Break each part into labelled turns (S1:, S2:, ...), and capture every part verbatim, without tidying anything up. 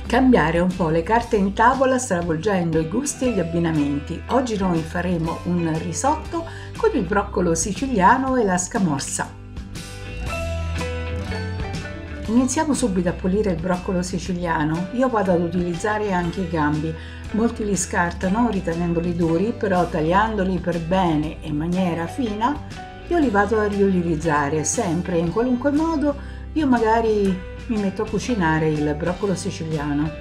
S1: Cambiare un po' le carte in tavola stravolgendo i gusti e gli abbinamenti. Oggi noi faremo un risotto con il broccolo siciliano e la scamorza. Iniziamo subito a pulire il broccolo siciliano. Io vado ad utilizzare anche i gambi. Molti li scartano ritenendoli duri, però tagliandoli per bene e in maniera fina io li vado a riutilizzare sempre in qualunque modo. Io magari mi metto a cucinare il broccolo siciliano.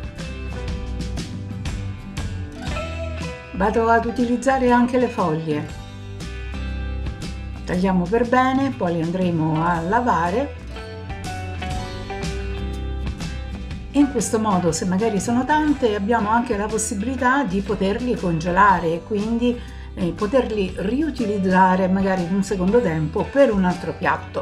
S1: Vado ad utilizzare anche le foglie. Tagliamo per bene, poi le andremo a lavare. In questo modo, se magari sono tante, abbiamo anche la possibilità di poterli congelare e quindi eh, poterli riutilizzare magari in un secondo tempo per un altro piatto.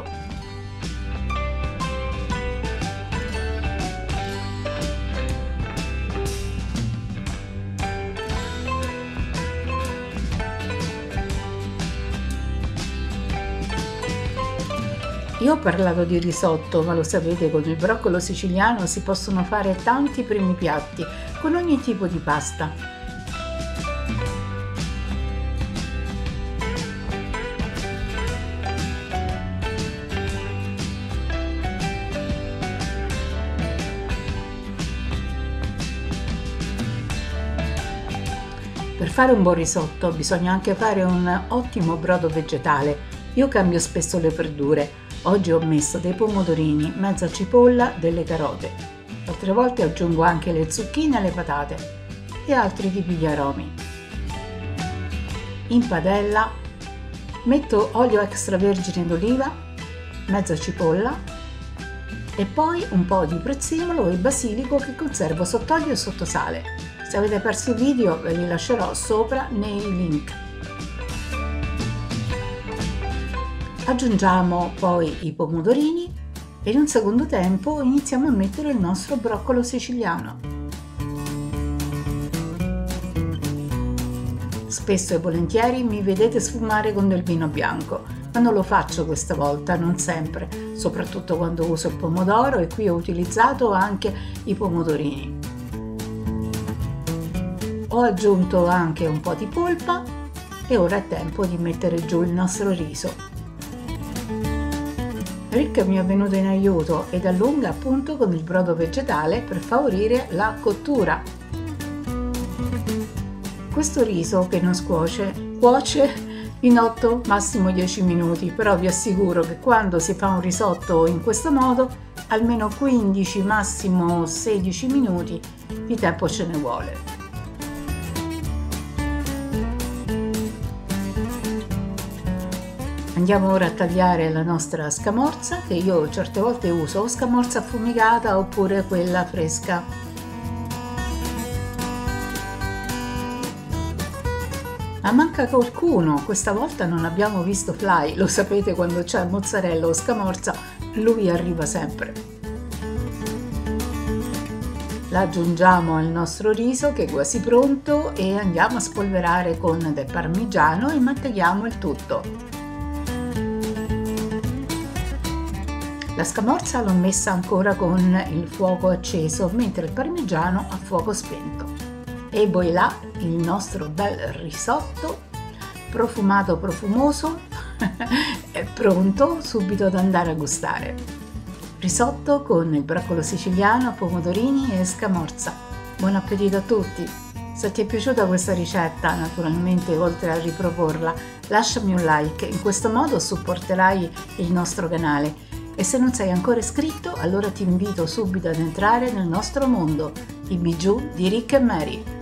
S1: Io ho parlato di risotto, ma lo sapete, con il broccolo siciliano si possono fare tanti primi piatti, con ogni tipo di pasta. Per fare un buon risotto bisogna anche fare un ottimo brodo vegetale. Io cambio spesso le verdure. Oggi ho messo dei pomodorini, mezza cipolla, delle carote. Altre volte aggiungo anche le zucchine e le patate e altri tipi di aromi. In padella metto olio extravergine d'oliva, mezza cipolla e poi un po' di prezzemolo e basilico che conservo sott'olio e sotto sale. Se avete perso il video ve li lascerò sopra nei link. Aggiungiamo poi i pomodorini e in un secondo tempo iniziamo a mettere il nostro broccolo siciliano. Spesso e volentieri mi vedete sfumare con del vino bianco, ma non lo faccio questa volta, non sempre, soprattutto quando uso il pomodoro, e qui ho utilizzato anche i pomodorini. Ho aggiunto anche un po' di polpa e ora è tempo di mettere giù il nostro riso. Rick mi è venuto in aiuto ed allunga appunto con il brodo vegetale per favorire la cottura. Questo riso che non scuoce, cuoce in otto massimo dieci minuti, però vi assicuro che quando si fa un risotto in questo modo almeno quindici massimo sedici minuti di tempo ce ne vuole. Andiamo ora a tagliare la nostra scamorza, che io certe volte uso o scamorza affumicata oppure quella fresca. Ma manca qualcuno, questa volta non abbiamo visto Fly, lo sapete, quando c'è mozzarella o scamorza lui arriva sempre. La aggiungiamo al nostro riso che è quasi pronto e andiamo a spolverare con del parmigiano e manteghiamo il tutto. La scamorza l'ho messa ancora con il fuoco acceso, mentre il parmigiano a fuoco spento. E voilà, il nostro bel risotto, profumato profumoso, è pronto subito ad andare a gustare. Risotto con il broccolo siciliano, pomodorini e scamorza. Buon appetito a tutti! Se ti è piaciuta questa ricetta, naturalmente, oltre a riproporla, lasciami un like, in questo modo supporterai il nostro canale. E se non sei ancora iscritto, allora ti invito subito ad entrare nel nostro mondo, i bijou di Rick e Mary.